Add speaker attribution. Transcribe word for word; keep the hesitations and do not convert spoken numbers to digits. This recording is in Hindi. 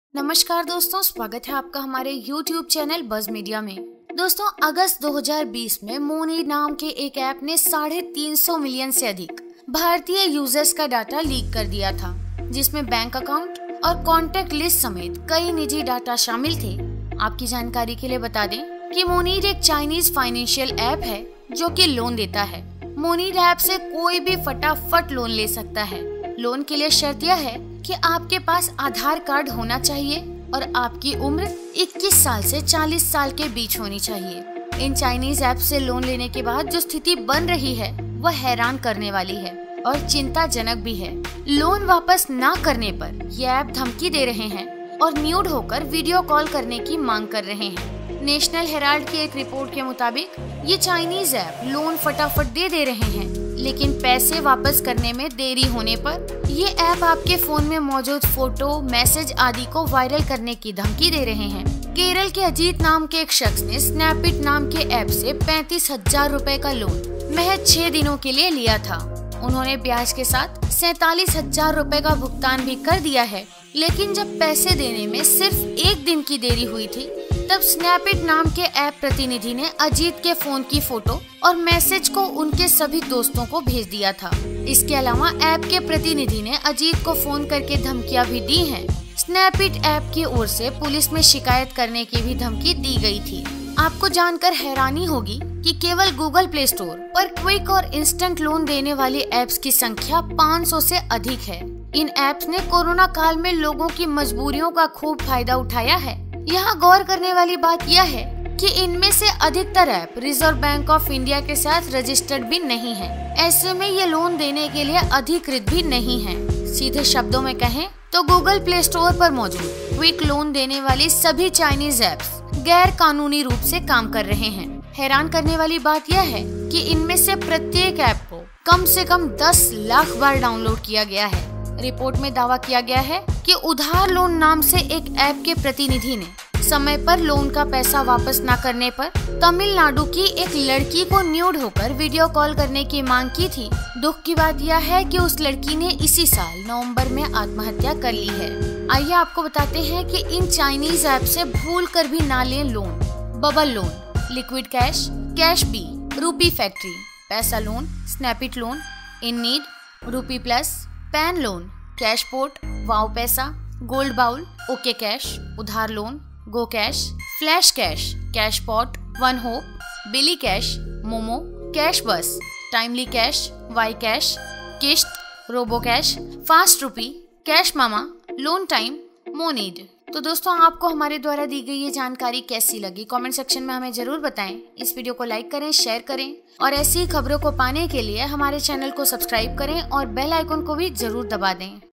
Speaker 1: नमस्कार दोस्तों, स्वागत है आपका हमारे यूट्यूब चैनल बज मीडिया में। दोस्तों, अगस्त दो हज़ार बीस में मोनी नाम के एक ऐप ने साढ़े तीन सौ मिलियन से अधिक भारतीय यूजर्स का डाटा लीक कर दिया था, जिसमें बैंक अकाउंट और कॉन्टेक्ट लिस्ट समेत कई निजी डाटा शामिल थे। आपकी जानकारी के लिए बता दें कि मोनीर एक चाइनीज फाइनेंशियल ऐप है जो कि लोन देता है। मोनीर ऐप से कोई भी फटाफट लोन ले सकता है। लोन के लिए शर्त यह है कि आपके पास आधार कार्ड होना चाहिए और आपकी उम्र इक्कीस साल से चालीस साल के बीच होनी चाहिए। इन चाइनीज ऐप से लोन लेने के बाद जो स्थिति बन रही है वह हैरान करने वाली है और चिंताजनक भी है। लोन वापस ना करने पर ये ऐप धमकी दे रहे हैं और न्यूड होकर वीडियो कॉल करने की मांग कर रहे हैं। नेशनल हेराल्ड की एक रिपोर्ट के मुताबिक ये चाइनीज ऐप लोन फटाफट दे दे रहे हैं, लेकिन पैसे वापस करने में देरी होने पर ये ऐप आपके फोन में मौजूद फोटो, मैसेज आदि को वायरल करने की धमकी दे रहे हैं। केरल के अजीत नाम के एक शख्स ने स्नैपिट नाम के ऐप से पैंतीस हजार रूपए का लोन महज छह दिनों के लिए लिया था। उन्होंने ब्याज के साथ सैतालीस हजार रूपए का भुगतान भी कर दिया है, लेकिन जब पैसे देने में सिर्फ एक दिन की देरी हुई थी, तब स्नैपिट नाम के ऐप प्रतिनिधि ने अजीत के फोन की फोटो और मैसेज को उनके सभी दोस्तों को भेज दिया था। इसके अलावा ऐप के प्रतिनिधि ने अजीत को फोन करके धमकियां भी दी हैं। स्नैपिट ऐप की ओर से पुलिस में शिकायत करने की भी धमकी दी गई थी। आपको जानकर हैरानी होगी कि केवल गूगल प्ले स्टोर पर क्विक और इंस्टेंट लोन देने वाली ऐप्स की संख्या पाँच सौ से अधिक है। इन ऐप्स ने कोरोना काल में लोगों की मजबूरियों का खूब फायदा उठाया है। यहाँ गौर करने वाली बात यह है कि इनमें से अधिकतर app Reserve Bank of India के साथ रजिस्टर्ड भी नहीं है। ऐसे में ये लोन देने के लिए अधिकृत भी नहीं है। सीधे शब्दों में कहें तो गूगल प्ले स्टोर पर मौजूद क्विक लोन देने वाली सभी चाइनीज ऐप्स गैर कानूनी रूप से काम कर रहे हैं। हैरान करने वाली बात यह है कि इनमें से प्रत्येक ऐप को कम से कम दस लाख बार डाउनलोड किया गया है। रिपोर्ट में दावा किया गया है कि उधार लोन नाम से एक ऐप के प्रतिनिधि ने समय पर लोन का पैसा वापस न करने पर तमिलनाडु की एक लड़की को न्यूड होकर वीडियो कॉल करने की मांग की थी। दुख की बात यह है कि उस लड़की ने इसी साल नवंबर में आत्महत्या कर ली है। आइए आपको बताते हैं कि इन चाइनीज ऐप से भूल कर भी ना लें loan. Bubble loan, liquid cash, cash B, rupee factory, Paisa loan, Snapit loan, in need, rupee plus, PAN loan, cash port, wow Paisa, gold bowl, okay cash, Udhaar loan, go cash, flash cash, cash pot, one hope, Billy cash, momo, cash bus, timely cash, Y cash, Kisht, robo cash, fast rupee, cash mama, loan time, Moneed. तो दोस्तों, आपको हमारे द्वारा दी गई ये जानकारी कैसी लगी कमेंट सेक्शन में हमें जरूर बताएं। इस वीडियो को लाइक करें, शेयर करें और ऐसी खबरों को पाने के लिए हमारे चैनल को सब्सक्राइब करें और बेल आइकन को भी जरूर दबा दें।